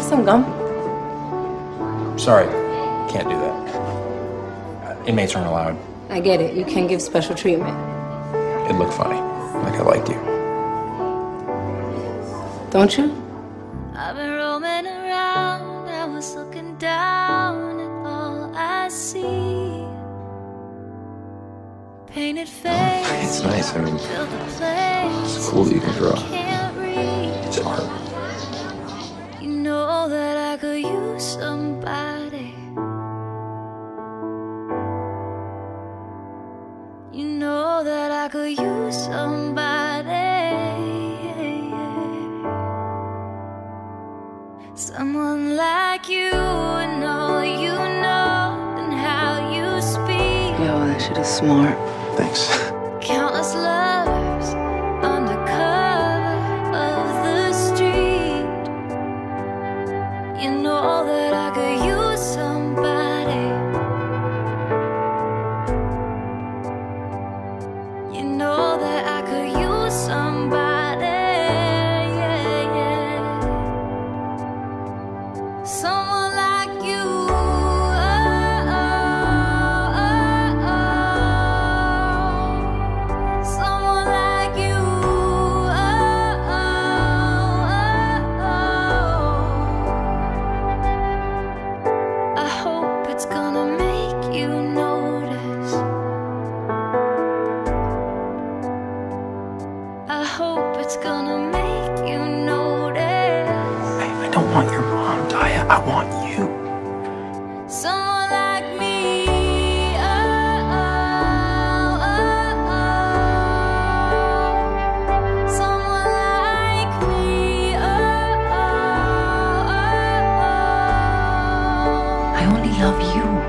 some gum? Sorry, can't do that. Inmates aren't allowed. I get it. You can't give special treatment. It looked funny, like I liked you. Don't you? I've been roaming around, I was looking down at all I see. Painted face. It's nice, I mean, Fill the place. it's cool that you can draw. Can't reach. It's art. You know that I could use somebody. You know that I could use somebody. Someone like you and all you know and how you speak. Yo, that shit is smart. Thanks. Countless lovers under cover of the street. You know that I could use somebody. You know that I could use somebody. Yeah, yeah. Someone like you. Oh, oh, oh, oh. Someone like you. Oh, oh, oh, oh. I hope it's gonna make you notice. I hope it's gonna make you notice. Hey, I don't want your mom, Daya. I want you. Someone like me. Oh, oh, oh, oh. Someone like me. Oh, oh, oh, oh. I only love you.